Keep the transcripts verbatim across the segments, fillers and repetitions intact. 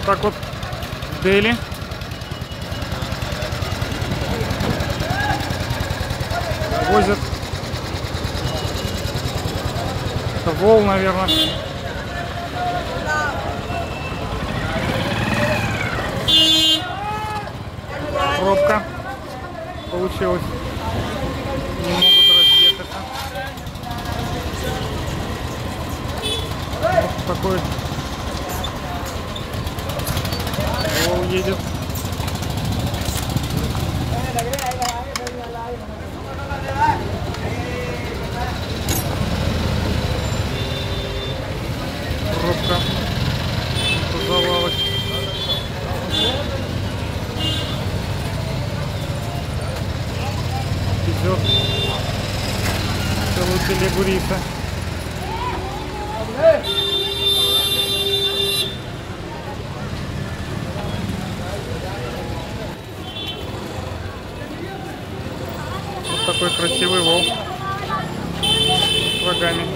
так вот в Дели. Возят. Это вол, наверное. Пробка получилась. Не могут разъехаться. Вот такой вол едет. Пробка образовалась. Идет целую телегу риса. Вот такой красивый вол с рогами.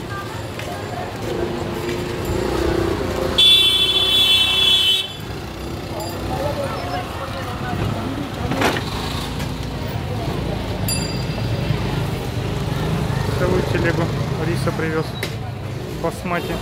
Целую телегу риса привез в басмати.